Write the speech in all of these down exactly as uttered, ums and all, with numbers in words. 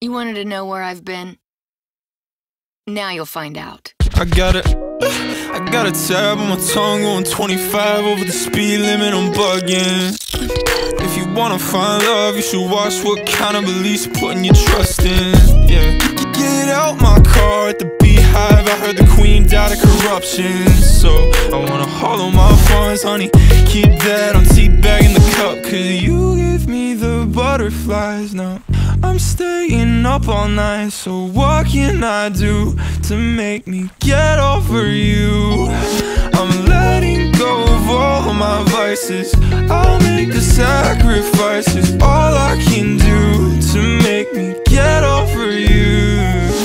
You wanted to know where I've been? Now you'll find out. I got it. I got a tab on my tongue going twenty-five over the speed limit, I'm bugging. If you wanna find love, you should watch what kind of beliefs you're putting your trust in. Yeah, get out my car at the Beehive. I heard the queen died of corruption, so I wanna hollow my funds, honey. Keep that on teabag in the cup, cause you give me the butterflies. Now I'm staying up all night, so what can I do to make me get over you? I'm letting go of all my vices. I'll make the sacrifices, all I can do to make me get over you.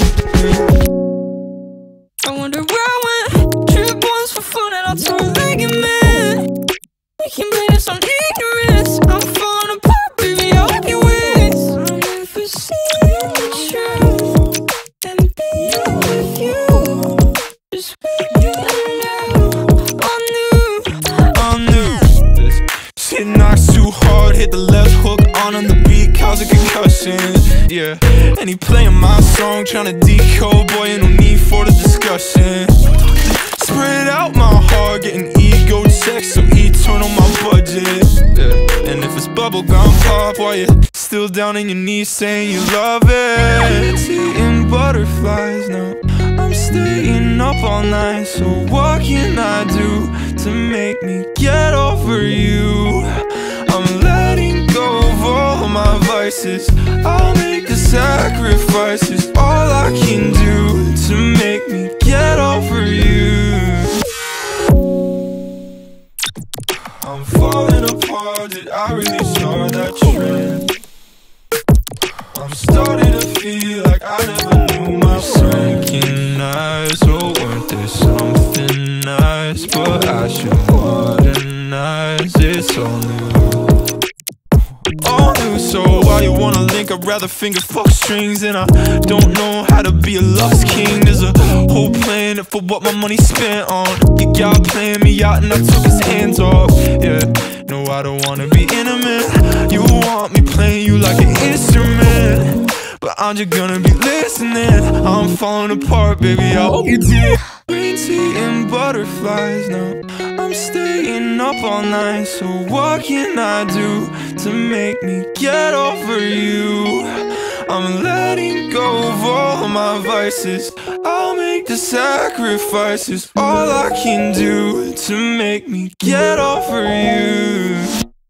I wonder where I went. Trip once for fun and I'll turn ligament. We can blame this on ignorance. I'm falling apart, baby, I hope you win. I'll never see the truth and be with you. Just with you now. On new, on new. Shit knocks too hard, hit the left hook on on the beat, cause a concussion. Yeah, and he playing my song, trying to decode. Boy, no need for the discussion. Spread out my heart, getting ego checks, so eternal my budget. Yeah, and if it's bubblegum pop, while you're still down on your knees saying you love it. Eating butterflies now, I'm staying up all night, so what can I do to make me get over you? I'm letting go of all my vices. I'll make the sacrifices, all I can do to make me get over you. I'm falling apart, did I really start that trend? I'm starting to feel like I never knew my sunken eyes. Oh, weren't there something nice? But I should modernize, it's all new. All new, so why you wanna link? I'd rather finger fuck strings, and I don't know how to be a lust king. There's a whole plan for what my money's spent on. You got playing me out and I took his hands off. Yeah, no, I don't wanna be intimate. You want me playing you like an instrument, but I'm just gonna be listening. I'm falling apart, baby, I hope you did. Green tea and butterflies now, I'm staying up all night, so what can I do to make me get over you? I'm letting go of all my vices. I'll make the sacrifices, all I can do to make me get over you.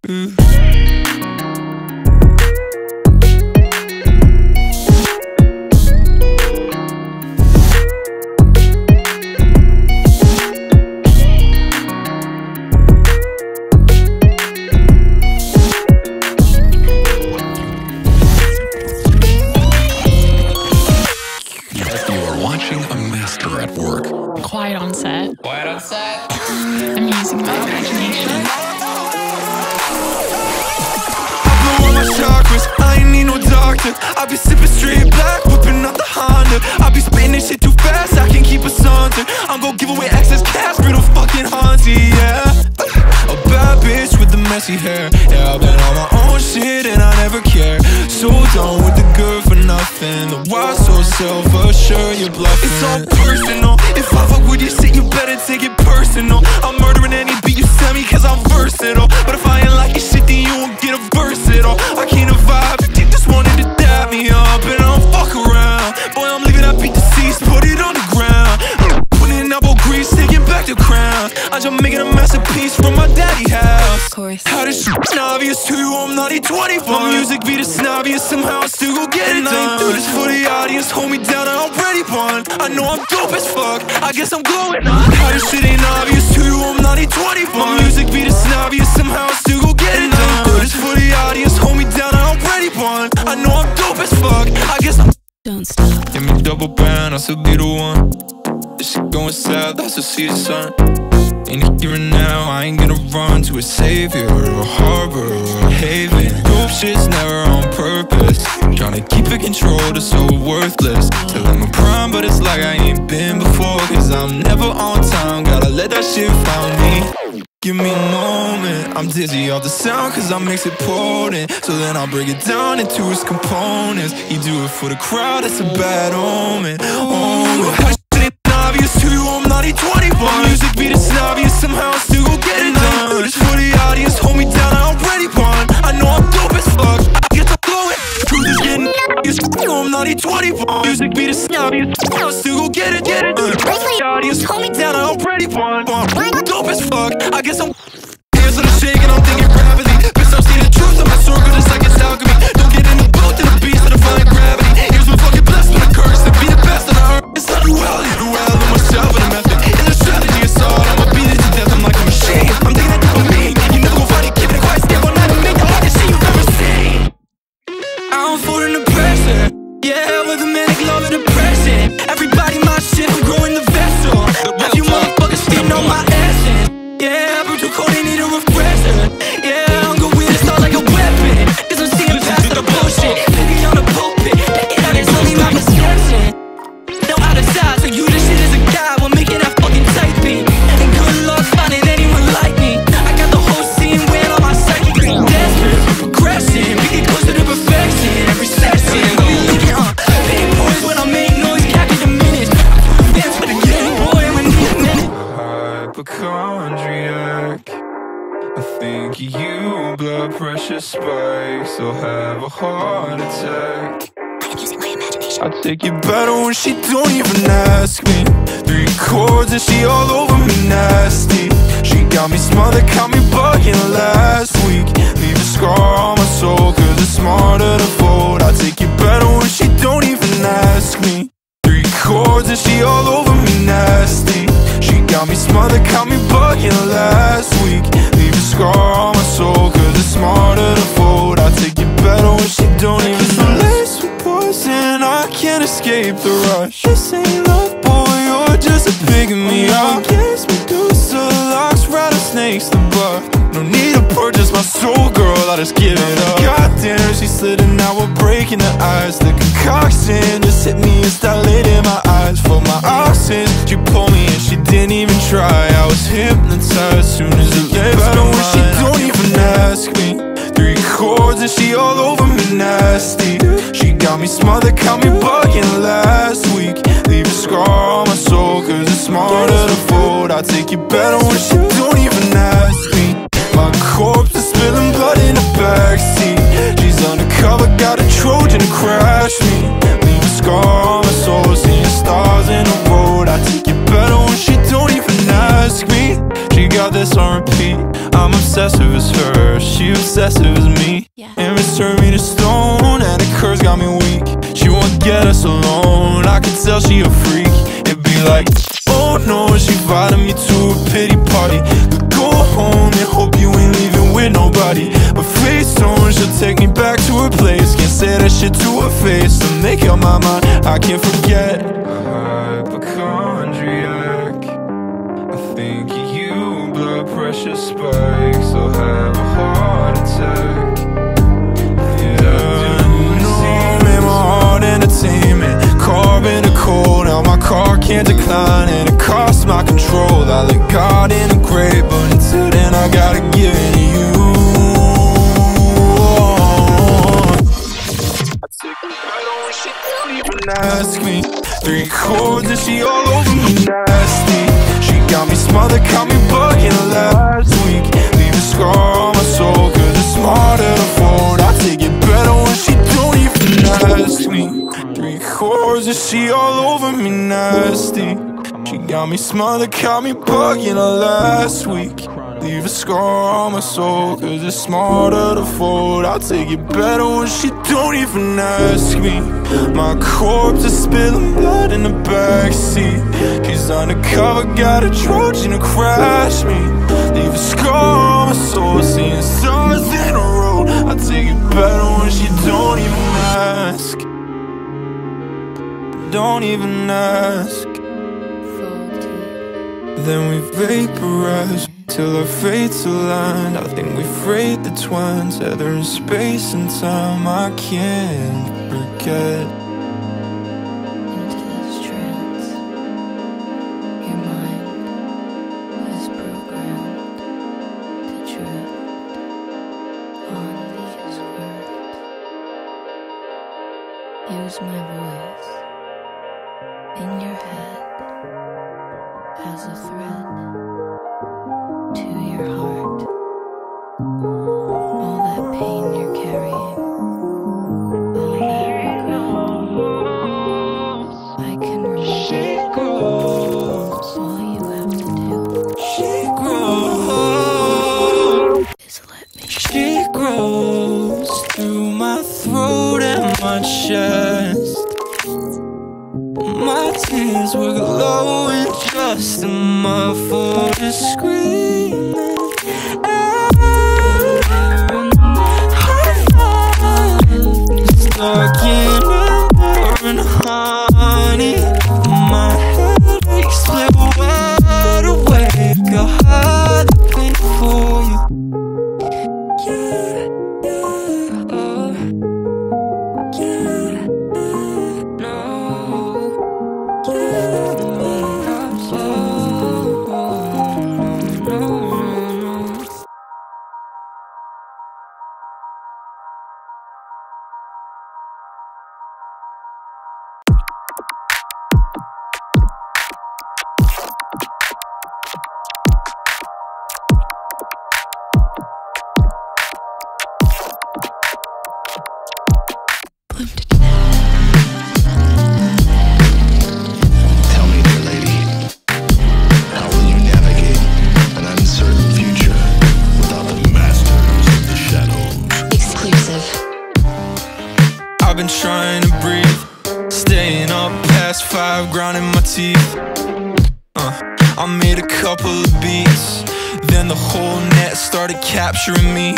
Quiet on set. Quiet on set. I'm using my imagination. I blow all my chakras, I ain't need no doctor. I be sipping straight black, whipping up the Honda. I be spitting this shit too fast, I can keep us under. I'm gon' give away excess cash, real fucking haunty, yeah. A bad bitch with the messy hair. Yeah, I've been on my own shit and I never care. So done with the good for nothing. The why so self-assured, you're bluffing. It's all personal. If I fuck with your shit, you better take it personal. I'm murdering any beat you send me cause I'm versatile. But if I ain't like your shit, then you won't get a verse at all. I can't vibe, you just wanted to dab me up, and I don't fuck around. Boy, I'm leaving that beat deceased, put it on the ground. Putting in elbow grease, taking back the crown. I'm just making a masterpiece from my daddy house. of course. How this shit's obvious to you, I'm not E twenty-one. My music be the snobbiest, somehow I still go get it done. I ain't do this for the audience, hold me down, I already won. I know I'm dope as fuck, I guess I'm glowing on. How this shit ain't obvious to you, I'm not E twenty-one. My music be the snobbiest, somehow I still go get it done. I ain't do this for the audience, hold me down, I already won. I know I'm dope as fuck, I guess I'm. Don't stop. Give me double pound, I'll still be the one. This shit going south, I still see the sun. And here and now, I ain't gonna run to a savior or a harbor or a haven. Dope shit's never on purpose. Tryna keep it controlled, it's so worthless. Till I'm a prime, but it's like I ain't been before. Cause I'm never on time, gotta let that shit find me. Give me a moment, I'm dizzy off the sound cause I mix it potent. So then I'll break it down into its components. You do it for the crowd, it's a bad omen. Omen. Question it obvious to you, I'm not E twenty-one. Music beat is obvious, somehow I still go get it done. It's for the audience, hold me down, I already won. I know I'm dope as fuck, I get to blow it. Truth is getting obvious, no, I'm not E twenty-one. Music beat is obvious, I still go get it, get it done. It's for the audience, hold me down, I already won. I'm dope as fuck, I guess I'm hands on the shake and I'm thinking rapidly. Bitch, I'm seeing the truth in my circle just like it's alchemy. Don't get in the boat to the beast of defying gravity. Here's my fucking blessed with a curse to be the best on the earth. It's not duality, duality of myself and a method. In the strategy is all, I'ma beat it to death, I'm like a machine. I'm thinking that for me, you never gon' find it, keeping it quiet, stay one night and make the hardest shit you've ever seen. I'm folding the pressure, yeah, with a manic love and depression. Everybody my shit, I'm growing the vessel. Have you motherfuckers feeding on my essence? Yeah, brutal code, they need a refresher. Yeah, I'm going with it, start like a weapon. Cause I'm seeing past the bullshit. Baby on the pulpit, picking out, it's only my perception. No out of sight, so you this shit as a guy while making that fucking tight beat. And good luck finding anyone like me. I got the whole scene wearing on my psychic. Desperate for progression, we get closer to perfection. Every session, we leaking on big boys when I make noise, calculate the minutes. Dance for the game, boy, I'm gonna need a minute. Hypochondriac, I think you, blood pressure spikes, I'll have a heart attack. I take it better when she don't even ask me. Three chords and she all over me nasty. She got me smothered, caught me bugging last week. Leave a scar on my soul cause it's smarter to fold. I take it better when she don't even ask me. Three chords and she all over me nasty. She got me smothered, caught me bugging last week. Leave a scar on my soul cause it's smarter to fold. I take it better when she don't even ask. Laced with poison, I can't escape the rush. This ain't love, boy, you're just a pig in me. I guess Medusa locks rattlesnakes the buff. No need to purchase my soul, girl, I just give it up. Goddamn, she slid and now we're breaking her eyes. The concoction just hit me and dilated my eyes. For my oxygen, she pulled me and she didn't even try. I was hypnotized soon as it left my mind. She don't even ask me. Three chords and she all over me nasty. She got me smothered, caught me bugging last week. Leave a scar on my soul cause it's smarter to fold. I take it better when she don't even ask me. My corpse is spilling blood in the backseat. She's undercover, got a Trojan to crash me. Leave a scar on my soul, seeing stars in the road. I take it better when she don't even ask me. She got this on repeat. I'm obsessive as her, she obsessive as me. Yeah. And it's turned me to stone, and the curse got me weak. She won't get us alone, I can tell she a freak. It'd be like, oh no, she invited me to a pity party. Could go home and hope you ain't leaving with nobody. But face on, she'll take me back to her place. Can't say that shit to her face, to make up my mind, I can't forget. Hypochondriac, I think you, blood pressure spikes, I'll have a heart attack. Yeah, no, made my heart entertainment. Carbon to cold, now my car can't decline. And it costs my control, I let God integrate. But until then I gotta give it to you. I take it better when she don't even ask me. Three chords and she all over me nasty. She got me smothered, caught me bugging last week. Leave a scar on my soul cause it's smarter to fold. I take it better when she don't even ask me. Three chords and she all over me nasty. She got me smothered, caught me bugging her last week. Leave a scar on my soul cause it's smarter to fold. I'll take it better when she don't even ask me. My corpse is spilling blood in the backseat. She's undercover, got a Trojan to crash me. Leave a scar on my soul, seeing stars in a row. I'll take it better when she don't even ask. Don't even ask. Then we vaporize till our fates aligned. I think we frayed the twine, tether in space and time. I can't forget. Into this trance, your mind was programmed voice in your head has a thread to your heart. All that pain you're carrying, all that regret, I can remove it. All you have to do is let me. She grows through my throat and my chest. My tears were glowing just enough for the screaming. Stuck in amber and honey. My headache split wide awake. I had the pain for you. Yeah, yeah, oh. Yeah, no. Yeah, oh, no, no, no. Tell me, dear lady, how will you navigate an uncertain future without the masters of the shadows? Exclusive. I've been trying to breathe, staying up past five, grinding my teeth. uh, I made a couple of beats, then the whole net started capturing me.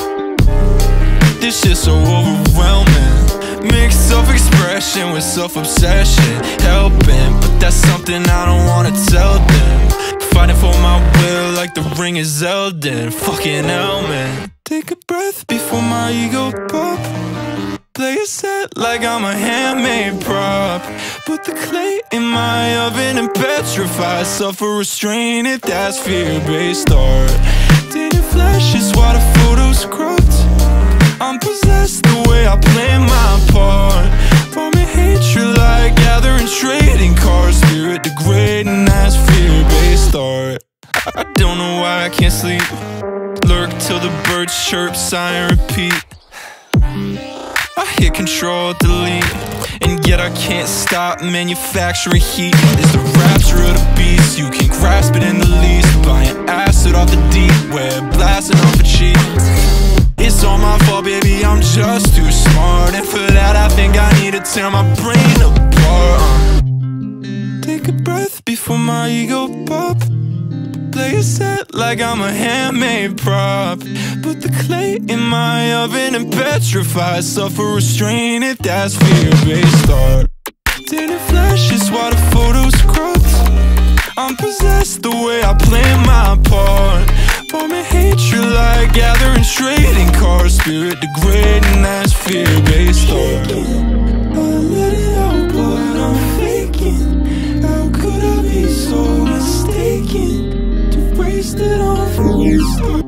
This shit's so overwhelming, mixed self-expression with self-obsession, helping, but that's something I don't wanna tell them. Fighting for my will like the ring is Elden. Fucking hell, man. Take a breath before my ego pop. Play it set like I'm a handmade prop. Put the clay in my oven and petrify. Suffer restraint if that's fear-based art. Tainted flesh is why the photo's cropped. I'm possessed the way I play my part. Forming hatred like gathering trading cards. Spirit degrading as fear-based art. I don't know why I can't sleep. Lurk till the birds chirp, sigh and repeat. I hit control, delete, and yet I can't stop manufacturing heat. It's the rapture of the beast, you can grasp it in the least. Buying acid off the deep web, blasting off a cheat. It's all my fault, baby, I'm just too smart. And for that I think I need to tear my brain apart. uh. Take a breath before my ego pop. Play it set like I'm a handmade prop. Put the clay in my oven and petrify. Suffer restraint if that's fear-based art. Tainted flesh is why the photo's cropped. I'm possessed the way I play my part. Forming hatred like gathering trading cards. Spirit degrading as fear-based art. I let it out but I'm faking. How could I be so mistaken? Wasted off a waste.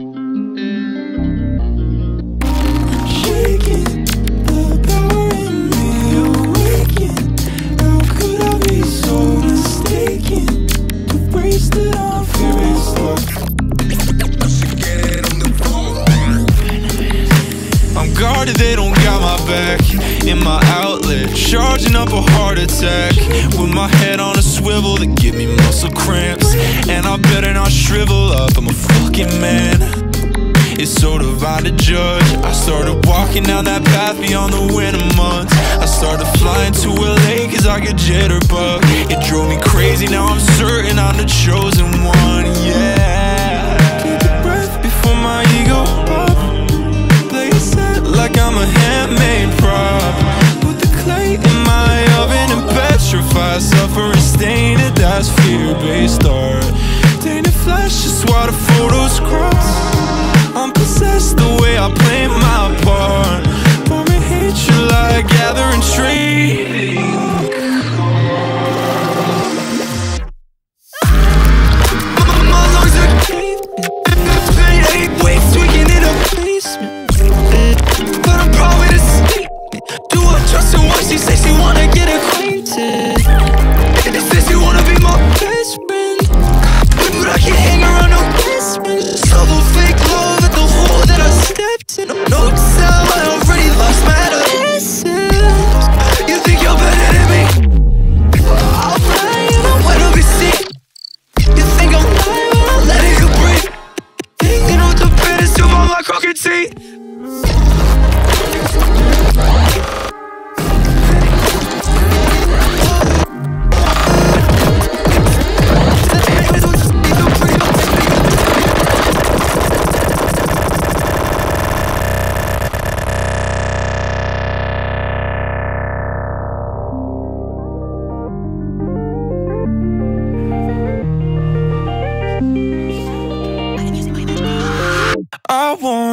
I'm shaking, the power in me awaken. How could I be so mistaken? To waste it off a waste. I'm guarded, they don't got my back. In my outlet, charging up a heart attack. With my head on a swivel that give me muscle cramps. And I better not shrivel up, I'm a fucking man. It's so divine to judge. I started walking down that path beyond the winter months. I started flying to L A cause I get jitterbug. It drove me crazy, now I'm certain I'm the chosen one, yeah. Take a breath before my ego pop. Play it set like I'm a handmade prop. Put the clay in my oven and petrify. Suffer and stain it, that's fear-based art. Tainted flesh is why the photo's cropped. I'm possessed the way I play my part. Forming hatred like gathering trading. My lungs are caved. Eight weeks tweaking in a basement. But I'm probably the same. Do I trust her when she say she wanna get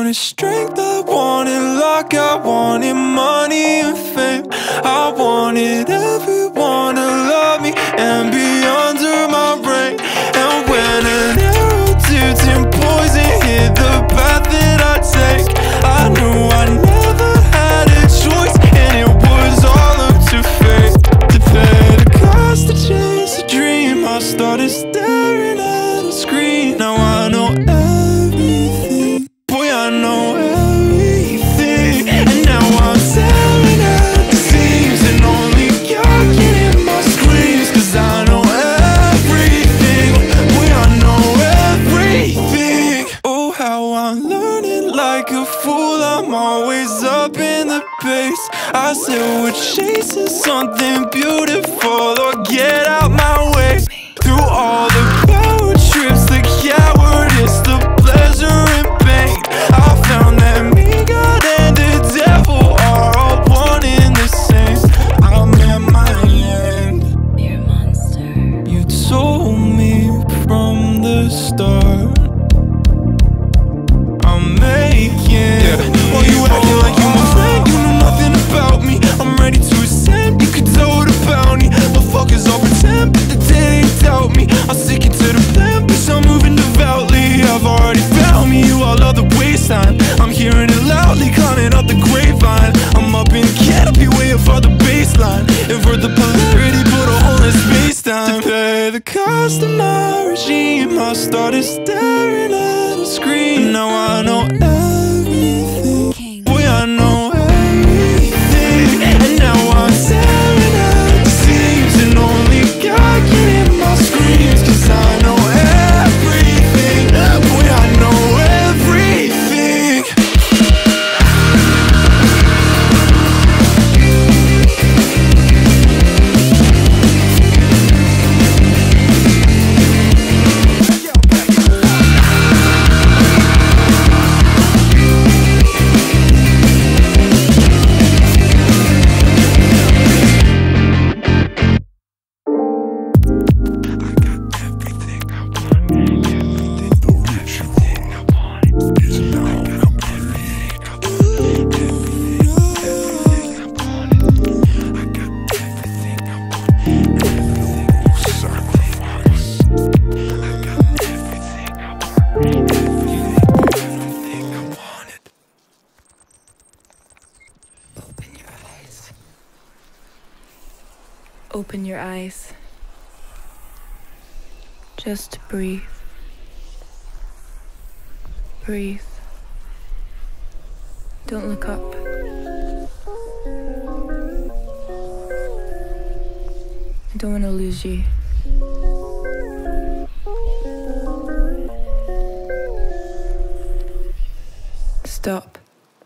wanted strength, I wanted luck, I wanted money and fame. I wanted everyone to love me and be under my brain. And when an arrow dipped in poison hit the path that I take, I knew I never had a choice, and it was all up to fate. To pay the cost to chase a dream, I started staring at a screen. Now I know everything, boy, I know everything. And now I'm staring at the seams, and only God can hear my screams. Cause I know everything, boy, I know everything. Oh, how I'm learning like a fool, I'm always up in the pace. I said we're chasing something beautiful, or get out my way. Through all the power trips, the cowardice, the pleasure and pain, I found that me, God, and the devil are all one and the same. I'm at my end. You're a monster. You told me from the start I'm making, yeah. Well, you acting like you my friend, you know nothing about me. I'm ready to ascend, you could throw the bounty. Motherfuckers all pretend, but the day they doubt me. I'm sticking to the plan, bitch, I'm moving devoutly. I've already found me, you all love the wasteland. I'm hearing it loudly, calling up the grapevine. I'm up in the canopy, waiting for the baseline. Invert the polarity, put a hole in space-time. To pay the cost of my regime, I started staring at a screen. Now I know everything, boy, I know everything. And now I'm staring at the seams, and only God can hear my screams. Cause I know everything, boy, I know everything. Open your eyes. Just breathe. Breathe. Don't look up. I don't want to lose you. Stop.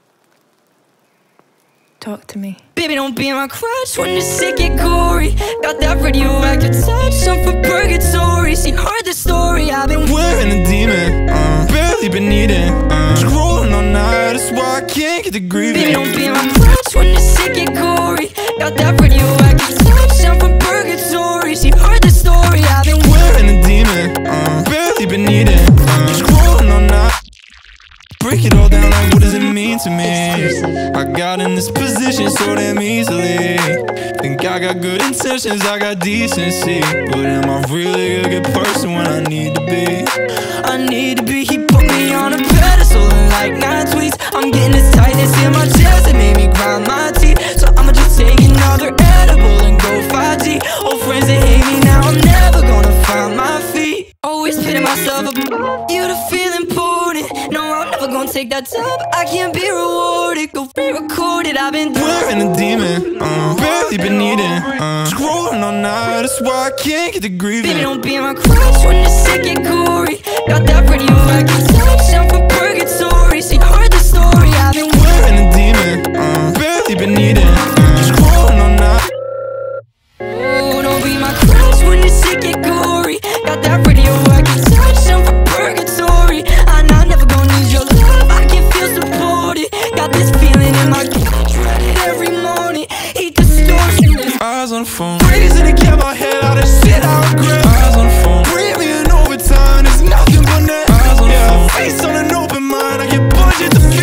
Talk to me. Baby, don't be my crutch when the sick get gory. Got that radioactive touch, I'm for purgatory. See, heard the story, I've been wearing a demon, uh, barely been eating, uh, scrolling all night, that's why I can't get the grieving. Baby, don't be my crutch when the sick get gory. Got that radioactive touch, I'm for purgatory. See, heard the story, I've been wearing a demon, uh, barely been eating, uh, scrolling all night. Break it all down, like what does it mean to me? I got in this position so damn easily. Think I got good intentions, I got decency, but am I really a good person when I need to be? I need to be, he put me on a pedestal and like nine tweets. I'm getting this tightness in my chest, it made me grind my teeth. So I'ma just take another edible and go five G. Old friends that hate me now, I'm never gonna find my feet. Always pitting myself up, you to feel important. No, I'm never gonna take that job, I can't be rewarded. Go re-record it, I've been wearing a demon, uh, barely been eating, uh, scrolling all night, that's why I can't get the grieving. Baby, don't be my crutch when the sick get gory. Got that radioactive touch, I'm for purgatory. See, heard the story, I've been wearing a demon, uh, barely been eating, uh, scrolling all night. Oh, don't be my crutch when the sick get gory. Got that radioactive touch, I'm for purgatory. I'm not never gonna need your love, I can feel supported. Got this feeling in my gut, dread it every morning. Heat distortion, eyes on the phone, raising to get my head out of shit I regret. Eyes on the phone, breathing in overtime, there's nothing but net. Eyes on the phone, face on an open mind, I get budget to feel.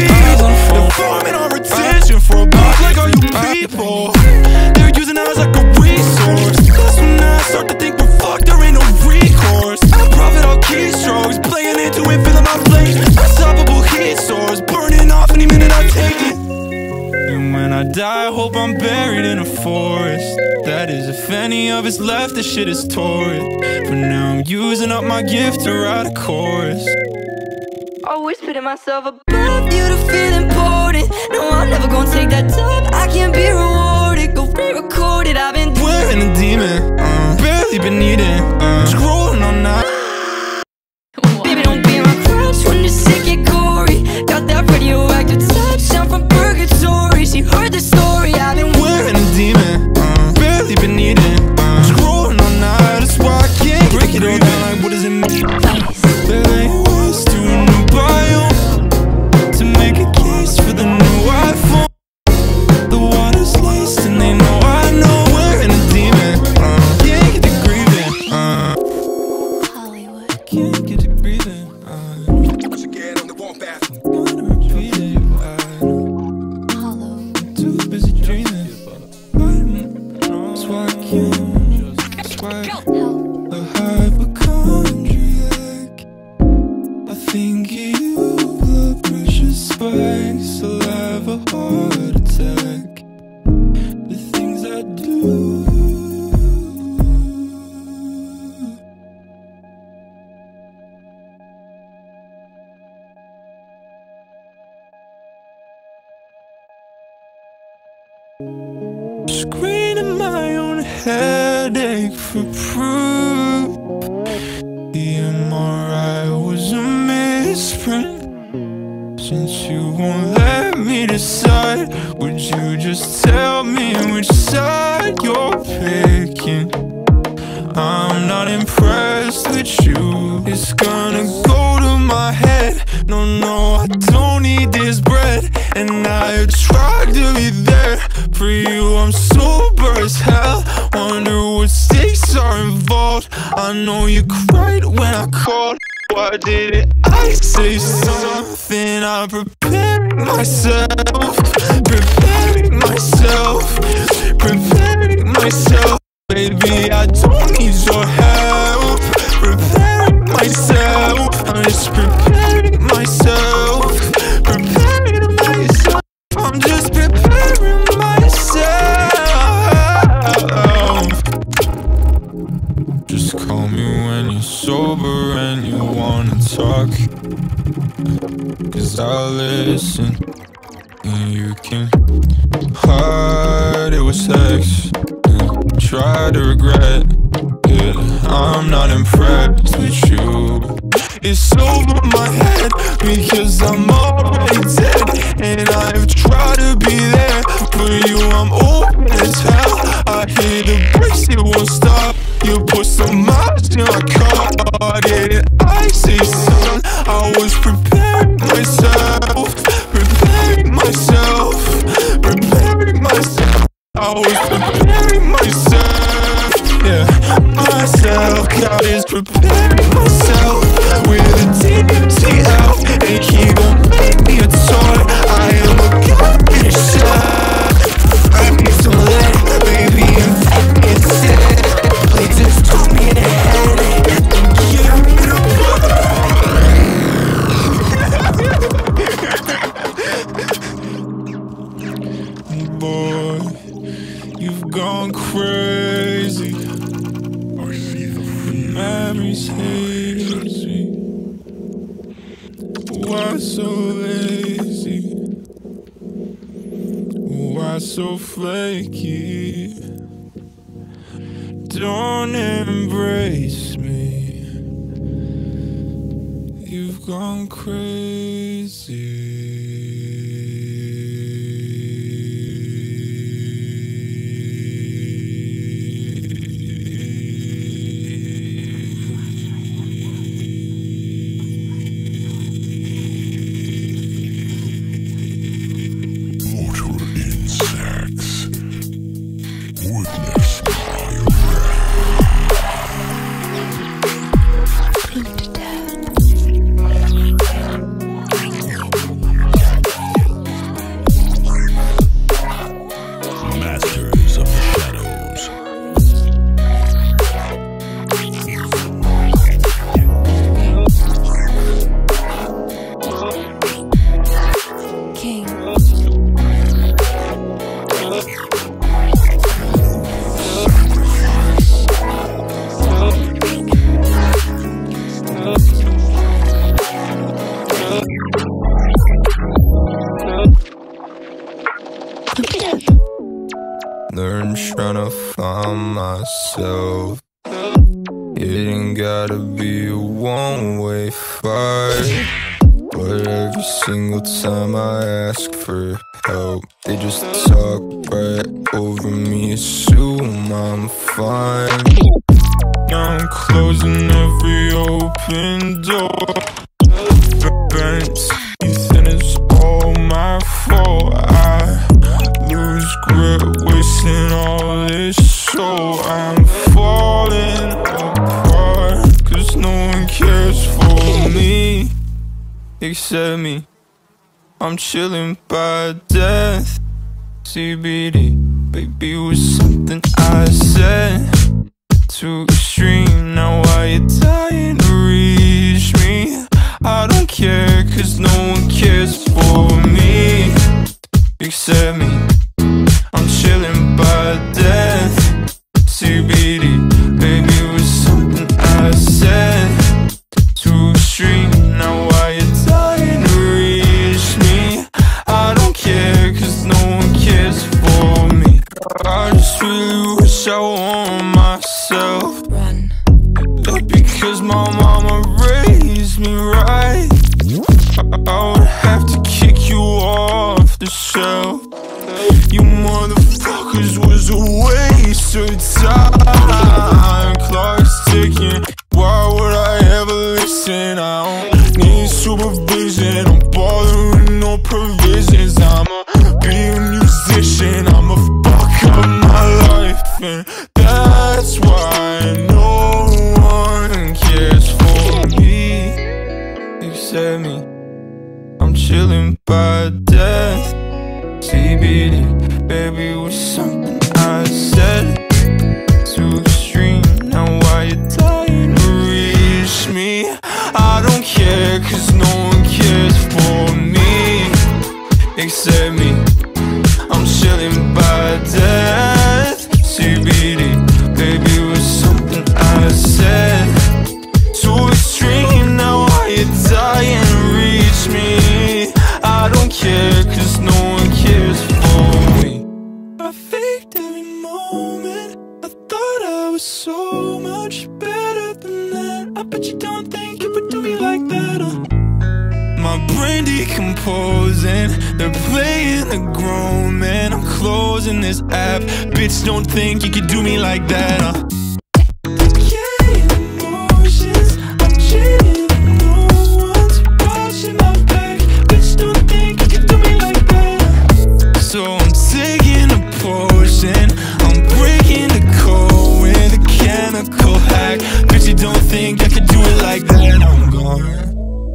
forest. That is, if any of it's left, the shit is tore it. For now I'm using up my gift to write a chorus. Always putting myself above you to feel important. No, I'm never gonna take that dub, I can't be rewarded. Go re-record it, I've been wearing a demon, uh, barely been eating, uh, scrolling all night. Baby, don't be my crush when the shit get gory. Got that radioactive touch, I'm from purgatory. She heard the story, I've been wearing a demon, uh, barely been eating, uh, scrolling all night. That's why I can't break it all down. Like, what does it mean? There ain't ways to a new biome to make a case for the new iPhone. The water's laced and they know I know wearing a demon, uh, can't get to grieving, uh, Hollywood. can't get to breathing, uh, Once again on the warpath. gotta repeat it, uh, Hollow. too busy dreaming, that's why I can't, that's why Help. a hypochondriac. I think of you, blood pressure spikes, I'll have a heart attack. The things I do. Screening my own headache for proof. The M R I was a misprint. Since you won't let me decide, would you just tell me which side you're picking? I'm not impressed with you. It's gonna go to my head. No, no, I don't need this bread. And I have tried to be there for you. I'm sober as hell. Wonder what stakes are involved. I know you cried when I called. Why didn't I say something? I'm preparing myself, preparing myself, preparing myself. Baby, I don't need your help. Preparing myself, I'm just preparing myself, preparing myself. I'm just preparing myself. Just call me when you're sober and you wanna talk, 'cause I'll listen and you can hide it with sex. Try to regret, yeah, I'm not impressed with you. It's over my head because I'm already dead. And I've tried to be there for you, I'm open as hell. I hear the brakes, it won't stop. You put some miles in my car. Didn't I say something? I was preparing myself, preparing myself, preparing myself. I was preparing myself, yeah, myself. God is preparing myself with a D M T L. And he gon' make me a toy. I am a goddamn shot. I need some lead, baby, and fuck me instead. Please just took me in the head and give me the boy, you've gone crazy. I see the fear. Memories haze me. Why so lazy? Why so flaky? Don't embrace me. You've gone crazy. climb myself. It ain't gotta be a one-way fight, but every single time I ask for help, they just talk right over me, assume I'm fine. I'm closing every open door. Burnt teeth and it's all my fault. I lose grip, wasting all this soul. I'm falling apart, cause no one cares for me except me. I'm chilling by death. C B D, baby, was something I said. Too extreme, now why you dying to reach me? I don't care, cause no one cares for me except me. I'm chilling by death. C B D, baby, was something I said. Too extreme, now why you dying to reach me? I don't care, cause no one cares for me. I just really wish I won myself. Run. But because my mama raised me right, I would have to kick you off the shelf. You motherfuckers was a waste of time. Clock's ticking, why would I ever listen? I don't need supervision, I'm bothering no provisions. I'ma be a musician, I'ma fuck up my life, and that's why no one cares for me except me. I'm chilling by death. C B D, baby, was something I said. Too extreme, now why you dying to reach me? I don't care, cause no one cares for me except me. I'm chilling by death. C B D, baby, was something I said. Too extreme, now why you dying to reach me? I don't care, cause no one cares for me. I faked every moment, I thought I was so much better than that. I bet you don't think you would do me like that, uh. My brain decomposing, they're playing the grown man. I'm closing this app, bitch, don't think you could do me like that, uh. So I'm taking a potion, I'm breaking the code with a chemical hack. Bitch, you don't think I could do it like that? I'm gone.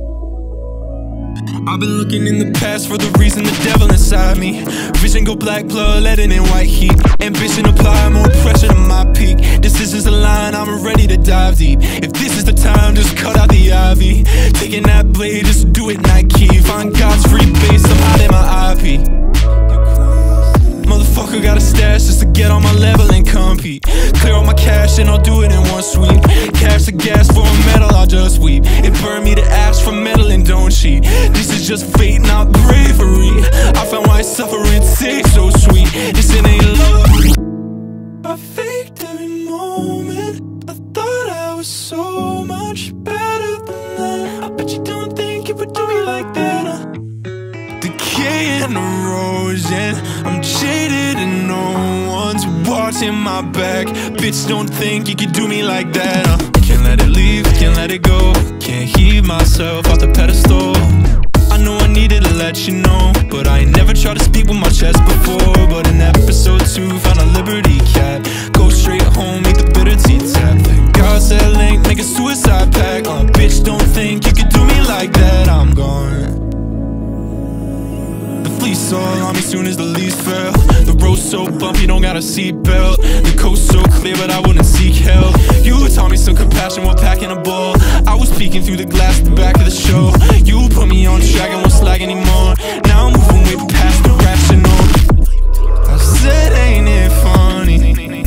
I've been looking in the past for the reason, the devil inside me. Vision go black, blood letting in white heat. Ambition apply more pressure to my peak. Decisions align, I'm ready to dive deep. If this is the time, just cut out the I V. Taking that blade, just do it Nike. Find God's free base, I'm hiding my I P. Motherfucker got a stash just to get on my level and compete. Clear all my cash and I'll do it in one sweep. Cash the gas for a medal, I'll just weep. It burned me to ash for metal and don't cheat. This is just fate, not bravery. I found why suffering tastes so sweet. This it ain't love. I faked every moment, I thought I was so much better than that. I bet you don't think you would do me like that, uh. Decay and erosion, I'm jaded and no one's watching my back. Bitch, don't think you could do me like that, uh. Can't let it leave, can't let it go. Can't heave myself off the pedestal. I know I needed to let you know, but I ain't never tried to speak with my chest before. But in episode two, found a liberty cat. Go straight home, eat the bitter tea tap. God said link, make a suicide pact, uh. Bitch, don't think you could do me like that. I'm gone. The fleece all on me soon as the leaves fell. The road's so bumpy, don't got a seatbelt. The coast so clear, but I wouldn't seek help. You taught me some compassion while packing a ball. I was peeking through the glass at the back of the show. You put me on track and won't slag anymore. Now I'm moving way past the rational. I said, ain't it funny?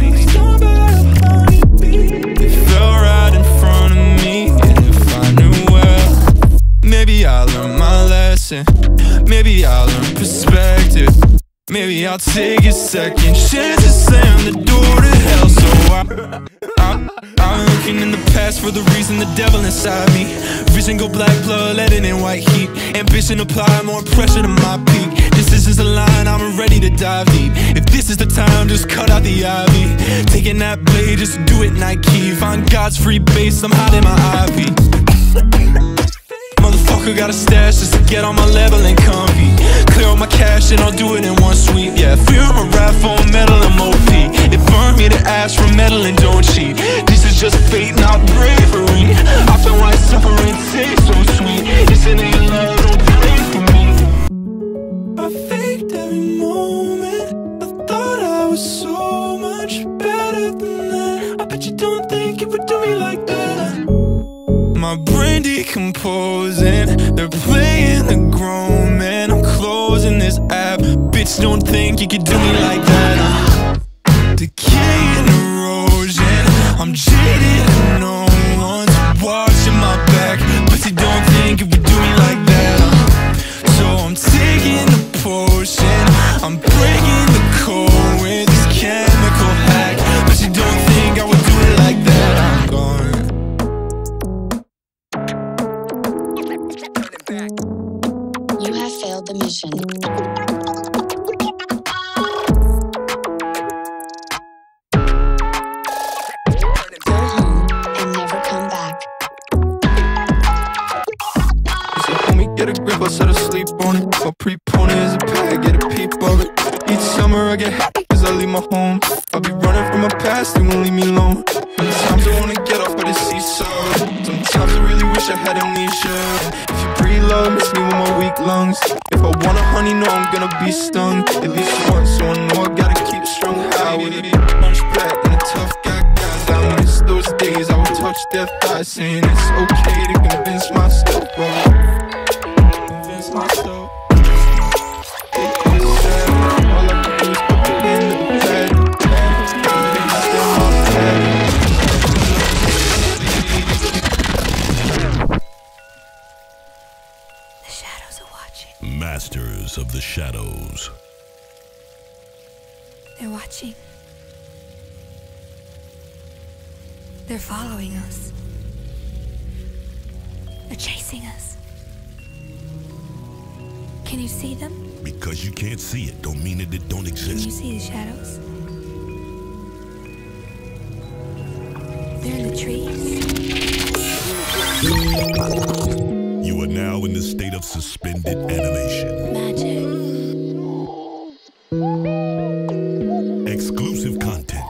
It fell right in front of me. And if I knew well, maybe I learned my lesson. Maybe I'll learn perspective. Maybe maybe I'll take a second chance to slam the door to hell. So I, I, I'm looking in the past for the reason the devil inside me. Vision go black, blood letting in white heat. Ambition apply more pressure to my peak. Decisions align, I'm ready to dive deep. If this is the time, just cut out the I V. Taking that blade, just do it Nike. Find God's free base, I'm hiding my I V. Motherfucker got a stash just to get on my level and comfy. Clear all my cash and I'll do it in one sweep. Yeah, fear I'm a rap for metal M O P. It burned me to ash for metal and don't cheat. This is just fate, not bravery. I feel like suffering tastes so sweet. This ain't love, don't pray for me. I faked every moment. I thought I was so much better than that. I bet you don't think you would do me like that. My brain decomposing, they're playing the grown man. I'm closing this app. Bitch, don't think you could do me like that. I'm decaying, erosion. I'm jaded and no one's watching my back. But you don't think you would do me like that. So I'm taking a potion, I'm breaking the code with this chemical hack. But you don't think I would do it like that. I'm gone. You have failed the mission. Go home and never come back. She said, homie, get a grip, I'll set a sleep on it. My preponent is a pad, get a peep of it. Each summer I get happy cause I leave my home. I'll be running from my past, they won't leave me alone. Sometimes I wanna get off of the seesaw. Sometimes I really wish I had amnesia. If you breathe love, miss me with my weak lungs. If I want a honey, know I'm gonna be stung. At least once, so I know I gotta keep strung high with it. Punch back and a tough guy guys. I miss those days I would touch death thighs, saying it's okay to convince myself, bro. Convince myself. Masters of the Shadows. They're watching. They're following us. They're chasing us. Can you see them? Because you can't see it, don't mean that it don't Can exist. you see the shadows? They're in the trees. You are now in the state of suspended animation. Magic. Exclusive content.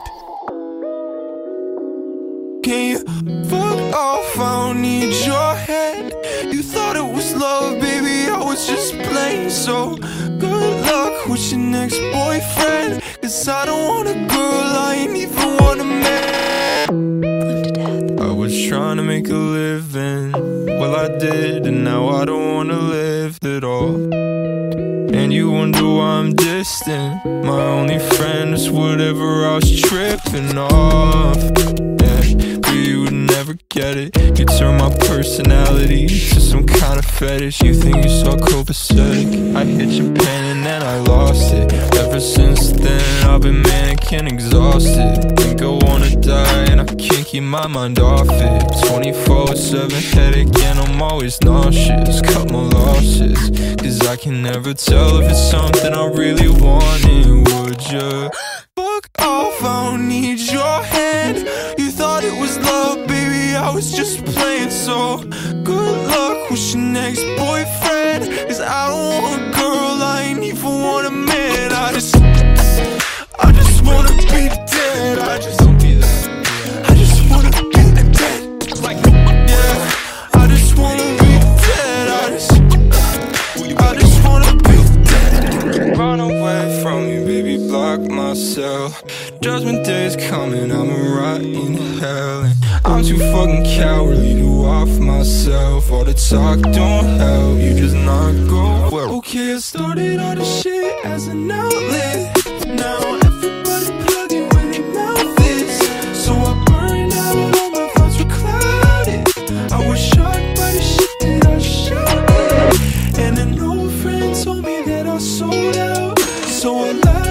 Can you fuck off? I don't need your head. You thought it was love, baby, I was just playing. So good luck with your next boyfriend, cause I don't want a girl, I ain't even want a man. I was trying to make a living, well I did, and now I don't wanna live at all. And you wonder why I'm distant. My only friend is whatever I was tripping off. Yeah, but you would never get it. You turn my personality to some kind of fetish. You think you're so copacetic. I hit your pen and then I lost it. Ever since then I've been manic and exhausted. Think I wanna die and I can't keep my mind off it. Twenty-four seven headache and I'm always nauseous. Cut my losses, cause I can never tell if it's something I really wanted. Would you fuck off? I don't need your hand. You thought it was love, baby, I was just playing. So good luck with your next boyfriend, cause I don't want a girl, I ain't even want a man. I just, I just wanna be dead. I just, I just wanna be dead. Like, yeah, I just wanna be dead. I just, I just wanna be dead. Run away from me, baby, block myself. Judgment day is coming, I'm a rot in hell, and I'm too fucking cowardly to off myself. All the talk don't help, you just not go well. Okay, I started all this shit as an outlet. Now everybody plugging when they mouth is. So I burned out, all my thoughts were clouded. I was shocked by the shit that I shouted, and an old friend told me that I sold out. So I lied.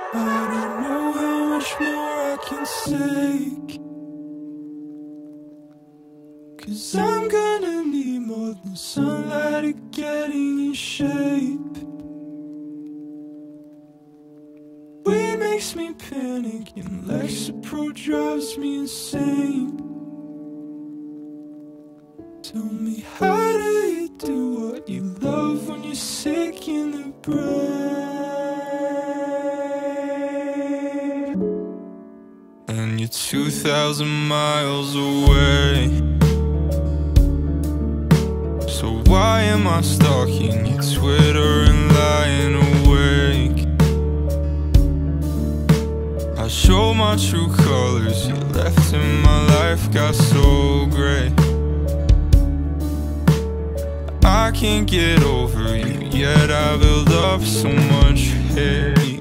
I don't know how much more I can take, 'cause I'm gonna need more than sunlight to getting in shape. Weed makes me panic and Lexapro drives me insane. Tell me, how do you do what you love when you're sick in the brain? And you're two thousand miles away. So why am I stalking your Twitter and lying awake? I show my true colors, you left in my life got so gray. I can't get over you, yet I build up so much hate.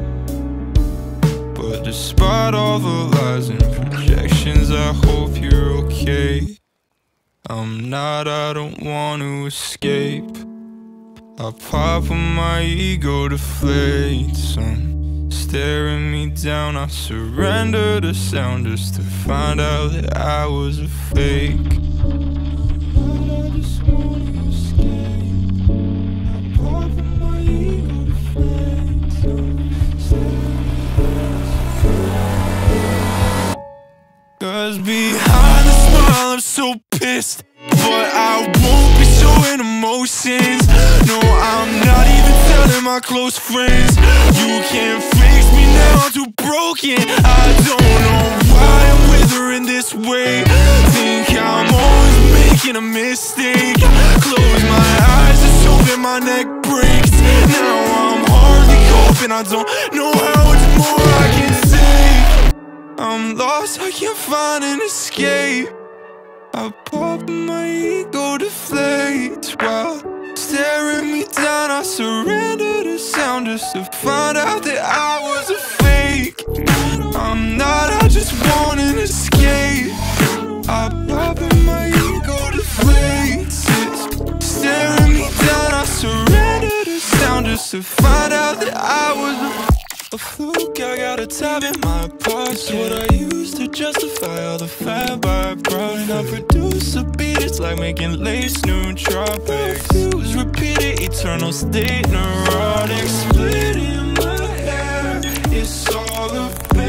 But despite all the lies and projections, I hope you're okay. I'm not, I don't want to escape. I pop when my ego deflates. I'm staring me down, I surrender to sound just to find out that I was a fake. Cause behind the smile I'm so pissed, but I won't be showing emotions. No, I'm not even telling my close friends. You can't fix me now, I'm too broken. I don't know why I'm withering this way. Think I'm always making a mistake. Close my eyes, just hoping my neck breaks. Now I'm hardly coping, I don't know how much more I can take. I'm lost, I can't find an escape. I pop and my ego deflates while staring me down. I surrender to sound just to find out that I was a fake. I'm not, I just want an escape. I pop and my ego deflates. It's staring me down. I surrender to sound just to find out that I was a fake. A fluke, I got a tab in my pocket. What I use to justify all the fab I brought. And I produce a beat, it's like making lace new tropics. Fuse, repeat it, eternal state, neurotic. Split in my hair, it's all a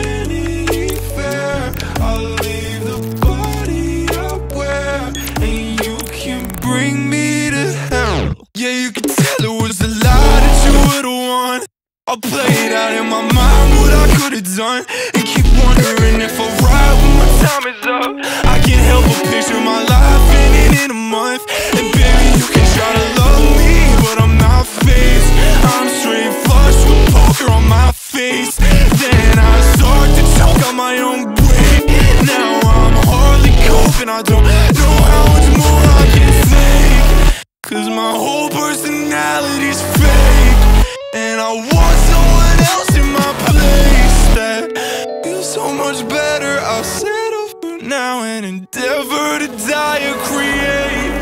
Vanity Fair. I'll leave the body up where, and you can bring me to hell. Yeah, you can tell it was a lie that you would've won. I'll play it out in my mind what I could've done, and keep wondering if I'll ride when my time is up. I can't help but picture my life ending in a month. And baby, you can try to love me, but I'm not faced. I'm straight flush with poker on my face. Then I start to choke on my own brain. Now I'm hardly coping, I don't know how much more I can take. Cause my whole personality's fake. And I want someone else in my place that feels so much better. I'll settle for now and endeavor to die or create.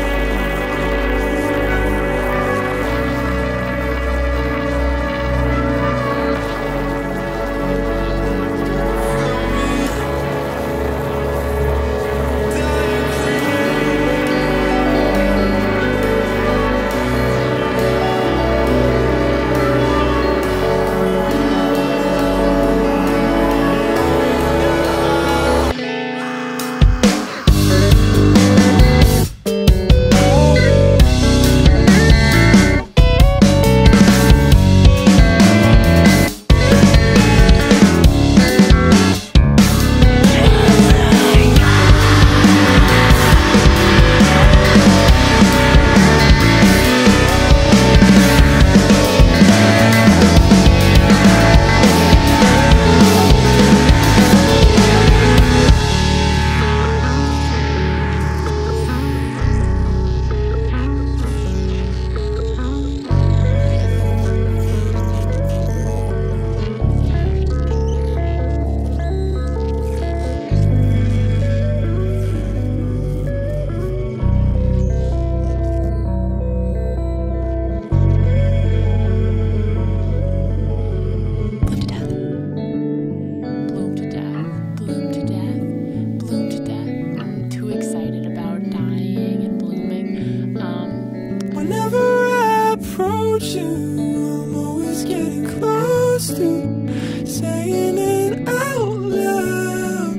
saying it out loud.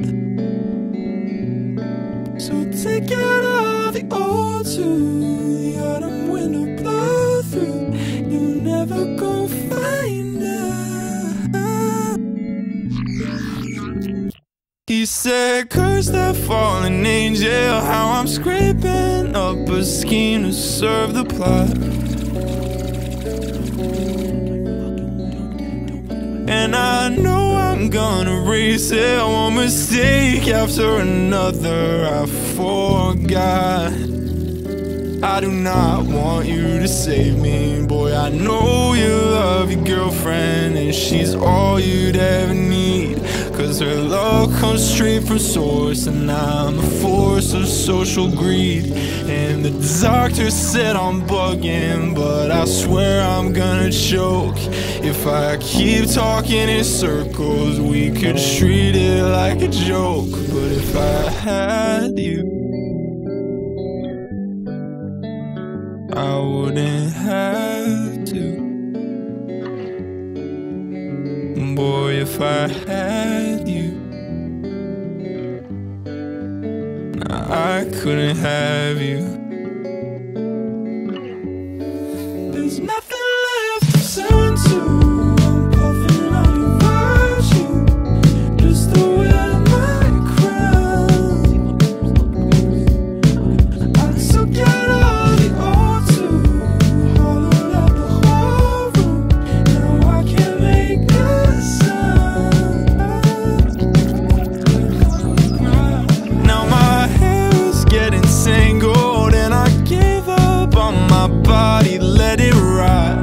So take out all the old tune, the autumn winter blow through. You'll never go find out. He said, curse that fallen angel, how I'm scraping up a scheme to serve the plot. And I know I'm gonna race it, one mistake after another. I forgot. I do not want you to save me, boy. I know you love your girlfriend, and she's all you'd ever need. Cause her love comes straight from source, and I'm a force of social greed. And the doctor said I'm bugging, but I swear I'm gonna choke. If I keep talking in circles, we could treat it like a joke. But if I had you, I wouldn't have to. Boy, if I had you, nah, I couldn't have you. There's nothing left to turn to. I'm puffing on your virtue, just to wear my crown. I took out all the old too, hollowed out the whole room. Now I can't make a sound. Now my hair is getting tangled, and I gave up on my body, let it rot.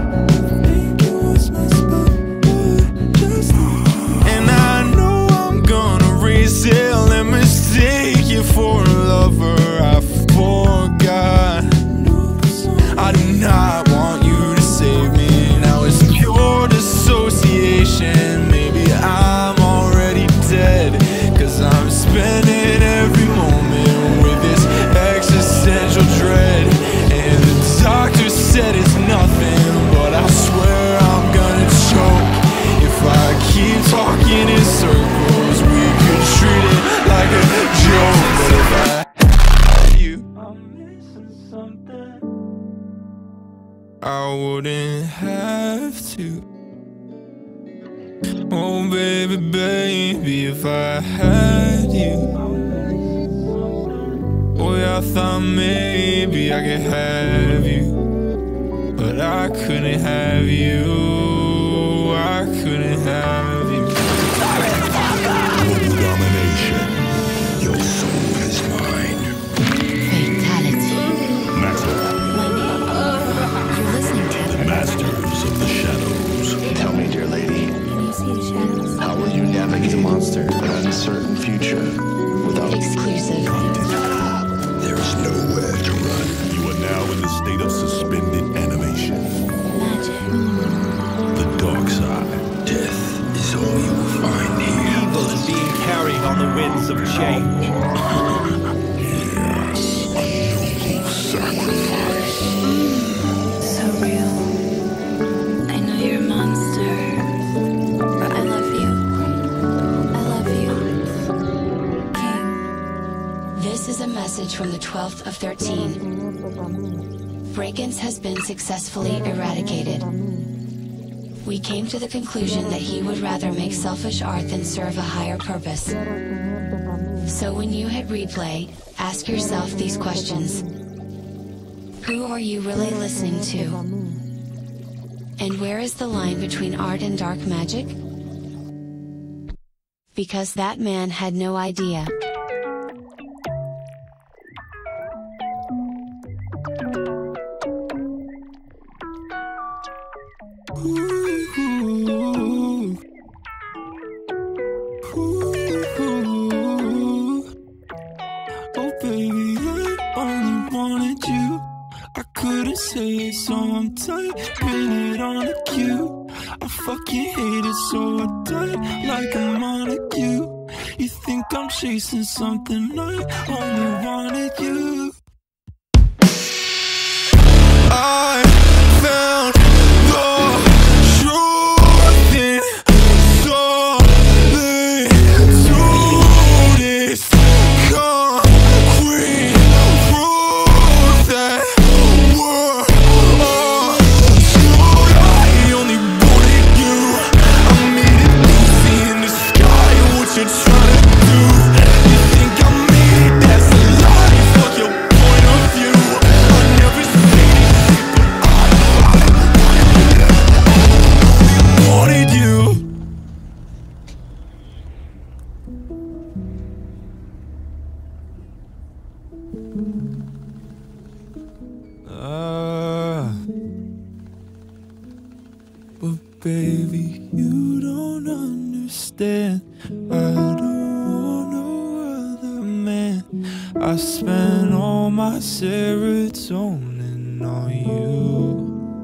And I know I'm gonna resell and mistake you for a lover. I forgot. I do not want you to save me. Now it's pure dissociation. Maybe I'm already dead, cause I'm spending every moment with this existential dread. And the doctor said it's nothing, but I swear I'm gonna choke. If I keep talking in circles, we could treat it like a joke. But if I had you, I'm missing something. I wouldn't have to. Oh baby, baby, if I had you, boy, I thought maybe I could have you, but I couldn't have you. I couldn't have you. Domination. Your soul is mine. Fatality. Master. You're listening to The masters of the shadows. Tell me, dear lady, Can you see the shadows? how will you navigate a monster an uncertain future without Exclusive. There is nowhere to run. You are now in the state of suspended animation. Magic. The dark side. Death is all you will find here. Evil is being carried on the winds of change. Yes, a noble sacrifice. So real. I know you're a monster. But I love you. I love you. King. This is a message from the twelfth of thirteen. Breakins has been successfully eradicated. We came to the conclusion that he would rather make selfish art than serve a higher purpose. So when you hit replay, ask yourself these questions. Who are you really listening to? And where is the line between art and dark magic? Because that man had no idea. Oh baby, I only wanted you. I couldn't say it, so I'm typing it on a cue. I fucking hate it, so I die like I'm on a cue. You think I'm chasing something, I only wanted you. I found the truth in so understand. I don't want no other man. I spent all my serotonin on you.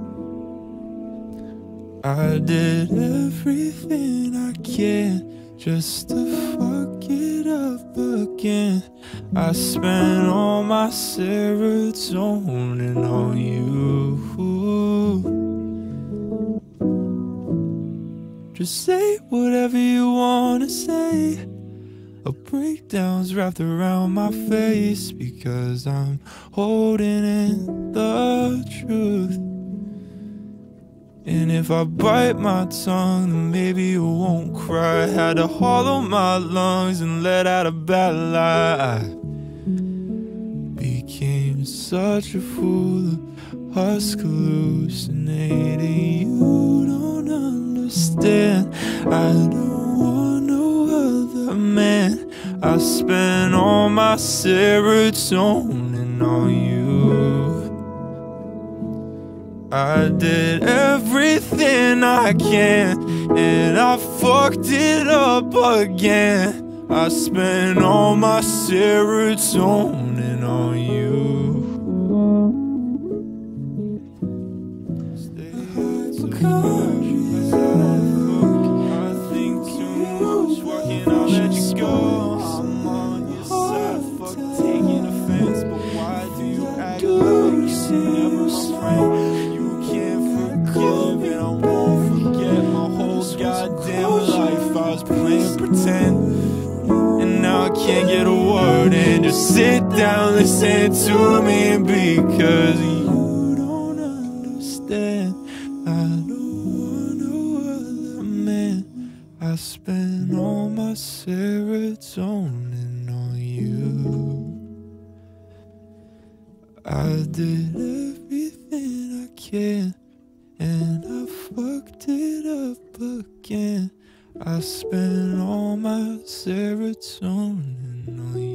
I did everything I can just to fuck it up again. I spent all my serotonin on you. Just say whatever you wanna say. A breakdown's wrapped around my face because I'm holding in the truth. And if I bite my tongue, then maybe you won't cry. Had to hollow my lungs and let out a bad lie. Became such a fool of us hallucinating. You don't understand. I don't want no other man. I spent all my serotonin on you. I did everything I can, and I fucked it up again. I spent all my serotonin on you. I think too much, why can't I let you go? I'm on your side, fuck taking offense, but why do you act like you're never my friend? And I won't forget my whole goddamn life. I was playing pretend, and now I can't get a word in. Just sit down, listen to me, because you don't understand. I don't want no other man. I spent all my serotonin on you. I did everything I can, and I fucked it up again. I spent all my serotonin on you.